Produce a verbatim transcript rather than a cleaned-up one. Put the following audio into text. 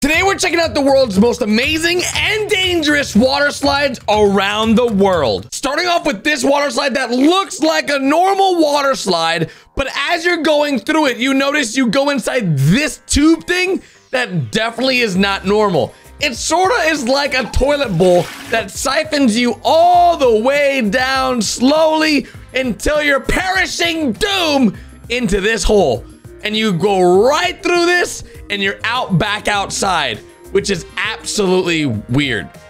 Today we're checking out the world's most amazing and dangerous water slides around the world. Starting off with this water slide that looks like a normal water slide, but as you're going through it, you notice you go inside this tube thing that definitely is not normal. It sort of is like a toilet bowl that siphons you all the way down slowly until you're perishing doom into this hole. And you go right through this and you're out back outside, which is absolutely weird.